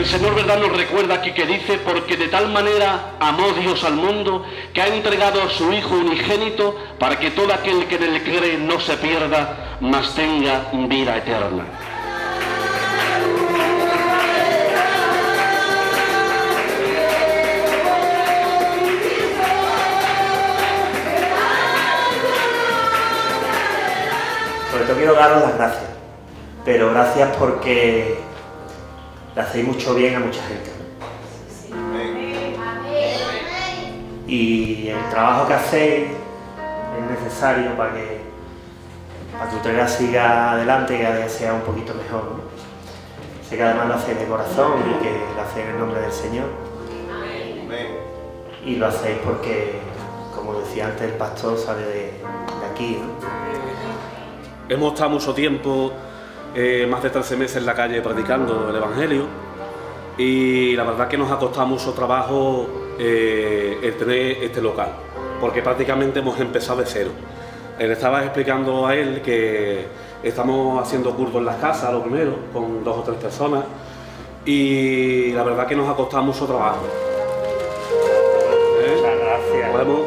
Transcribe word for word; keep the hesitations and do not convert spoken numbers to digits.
el Señor, verdad, nos recuerda aquí que dice: porque de tal manera amó Dios al mundo, que ha entregado a su Hijo unigénito, para que todo aquel que en él cree no se pierda, mas tenga vida eterna. Sobre todo quiero daros las gracias, pero gracias porque le hacéis mucho bien a mucha gente. Y el trabajo que hacéis es necesario para que, para que Utrera siga adelante y cada día sea un poquito mejor, ¿no? Sé que además lo hacéis de corazón y que lo hacéis en el nombre del Señor. Y lo hacéis porque, como decía antes, el pastor sale de, de aquí, ¿no? Hemos estado mucho tiempo, eh, más de trece meses en la calle predicando el Evangelio, y la verdad que nos ha costado mucho trabajo eh, el tener este local, porque prácticamente hemos empezado de cero. Le estaba explicando a él que estamos haciendo cultos en las casas, lo primero, con dos o tres personas, y la verdad que nos ha costado mucho trabajo. Muchas gracias. Podemos